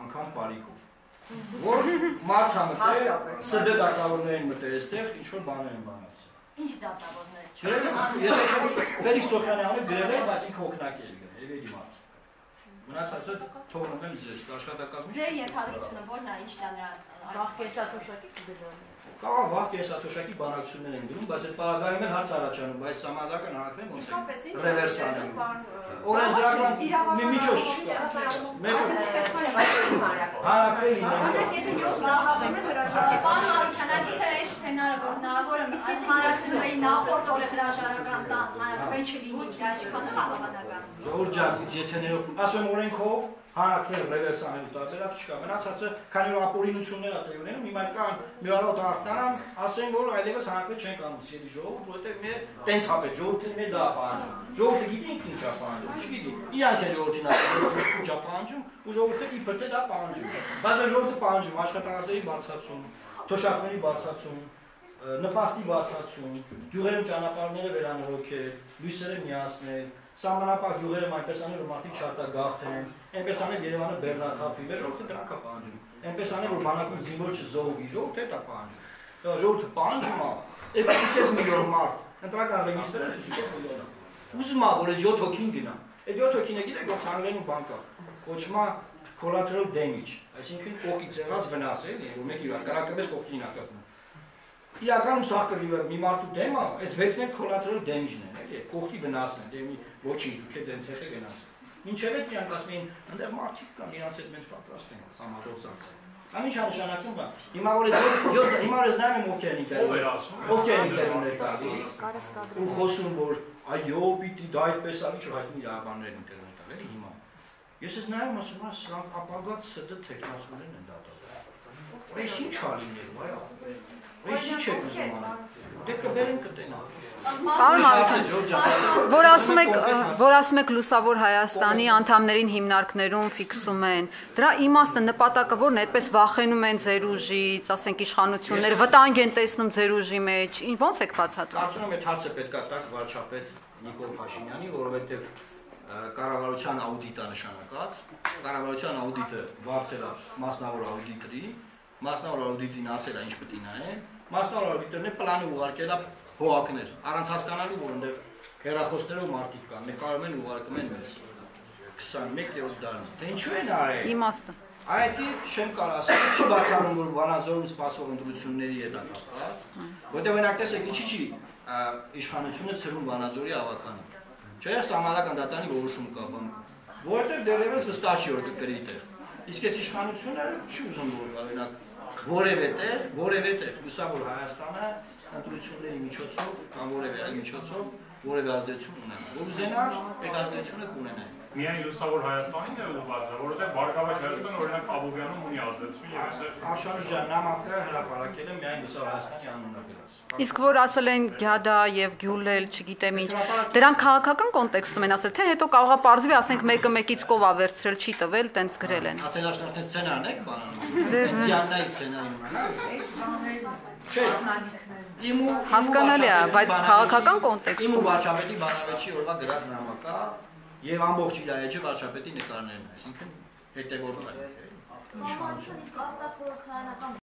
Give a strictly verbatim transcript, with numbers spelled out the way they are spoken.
անգամ բարիկով։ Որ մարդ համտե, սդե դատավորներին մտե այստեղ, ինչ-որ բաներ են բանացել։ Ինչ դատավորներ։ Ես Ֆելիքս Տոխյանյանը գրել է, բայց ինքը օգնակ է գրել, Էվերի մարդ։ Մնացածը թողնում եմ ձեզ աշխատակազմի։ Ձեր ենթադրությունը որն է, ինչն է նրա Վաղ կենսաթոշակի կգրել։ Կարող վաղ կենսաթոշակի բանակցություններ են գնում, բայց այդ պարագայում են հարց առաջանում, բայց համադրական հանրակրեն ոնց է ռևերս անում։ Օրենսդրական մի միջոց չկա։ Հանրակրեն Պարոն Ալիքյանյանը թե այս սցենարը որ հնարավոր է իսկ հանրակրվեի նախորդ օրը հրաժարական տան հանրակրվեի չլինի, դա չքան հավանական։ Ժողովուրդ ջան, եթե ներող, ասում եմ օրենքով հանրակրվեն ռևերս անելու տարբերակ չկա։ Մնացածը քանի որ ապօրինություններ է տեղի ունենում, հիմա կան մի առօտ արտանան, ասեն որ այլևս հանրակրվեն չեն անում սիրելի ժողովուրդ, որովհետև մեր տենց հապ է, ժողովուրդը մեր դա պահանջում։ Ժողովուրդը գիտի ինքն ինչա պահանջում, չգիտի։ Իրանք են ժողովրդին ասում, ինչա պահանջում, ու ժողովուրդը իբր թե դա պահանջում։ Բայց ժողովուրդը պահանջում աշխատանքների բարձրացում, թոշակների բարձրացում, նպաստի բարձրացում, գյուղերում ճանապարհները վերանորոգել, լույսերը միացնել, սահմանապահ գյուղերում այնպես անել, որ մարդիկ չարտագաղթեն, այնպես անել Երևանը բեռնաթափվի, մեր ժողովուրդը դրանք է պահանջում, այնպես անել, որ բանակում զինվոր չզոհվի, ժողովուրդը դա պահանջում, ժողովուրդը պահանջում է, երկուսուկես միլիոն մարդ, ընտրական ռեգիստրը երկուսուկես միլիոն է, ուզում է, որ այս յոթ հոգին գնա, այդ յոթ հոգինը գիտեք, ոնց անգլերեն բան կա, կոչվում է collateral damage, այսինքն կողքից եղած վնաս էլի, որ մեկ իվար կրակը կողքին է կապնում։ Իրականում սա կռիվը մի մարդու դեմ է, այս վեցն էլ collateral damage-ն են, էլի, կողքի վնասն են, դեմի ոչինչ, դուք եք դենց հետ եք գնացել։ Մինչև այդ իրանք ասում էին, ընդեղ մարդիկ կան, իրանց հետ մենք պատրաստ ենք համագործակցել։ Ան ինչ նշանակում բան։ Հիմա որ հիմա որ նայում եմ ովքեր են ինտերնետ։ Ովքեր են ինտերնետ տալիս։ Ու խոսում որ այո, պիտի դա այդպես ալի չհայտնի իրավաբաններ ինտերնետ տալ, էլի հիմա։ Ես ես նայում ասում եմ, սրանք ապագա ՍԴ տեխնոլոգիաներն են դատավորել։ Այս ինչ ա լինելու, այո։ Այս ինչ է ուզում անել։ Դե կբերեն կտենան։ Պարոն Ալիքյան, որ ասում եք, որ ասում եք Լուսավոր Հայաստանի անդամներին հիմնարկներում ֆիքսում են, դրա իմաստը նպատակը որն է, այդպես վախենում են ձեր ուժից, ասենք իշխանություններ, վտանգ են տեսնում ձեր ուժի մեջ, ո՞նց եք բացատրում։ Կարծում եմ այդ հարցը պետք է տակ վարչապետ Նիկոլ Փաշինյանի, որովհետև կառավարության աուդիտը նշանակած, կառավարության աուդիտը վարձել է մասնավոր աուդիտորի, մասնավոր աուդիտին ասել է ինչ պետք է նայեն, մասնավոր աուդիտորն է պլանը ուղարկել է հողակներ, առանց հասկանալու որ այնտեղ հեռախոսներով մարդիկ կան, նկարում են ուղարկում են մեզ քսանմեկ-րդ դարից, դե ինչու են արել։ Իմաստը։ Այդ չեմ կարող ասել, չի բացառում որ Վանաձորում սպասող ընտրությունների հետ է կապված, որտեղ օրինակ տեսեք ինչի չի իշխանությունը ցրում Վանաձորի ավականին։ Չէ՞ սահմանական դատանի որոշում կա բան, որտեղ դեռևս վստահ չի որ կկրի տեղ։ Իսկ այս իշխանությունը չի ուզում որ օրինակ որևէ տեղ, որևէ տեղ Լուսավոր Հայաստանը ընտրությունների միջոցով կամ որևէ այլ միջոցով որևէ ազդեցություն ունենա։ Որ ուզենար, այդ ազդեցությունը կունենա։ Միայն Լուսավոր Հայաստանին է ուղղված, որովհետև Բարգավաճ Հայաստանը օրինակ Աբովյանում ունի ազդեցություն եւ այստեղ Արշակ ջան նամակը հրապարակել է միայն Լուսավոր Հայաստանի անունով գրած։ Իսկ որ ասել են Գյադա եւ Գյուլել, չգիտեմ ինչ, դրանք քաղաքական կոնտեքստում են ասել, թե հետո կարող է պարզվի, ասենք մեկը մեկից կով է վերցրել, չի տվել, տենց գրել են։ Արդեն արդեն սցենարն եք բանանում։ Պենսիոննայի սցենարին։ Չէ։ Իմու Հասկանալի է, բայց քաղաքական կոնտեքստում իմու վարչապետի բանավեճի օրվա գրած նամակա եւ ամբողջ իր այջը վարչապետի նկարներն, այսինքն հետեւորդ է։ Իշխանություն։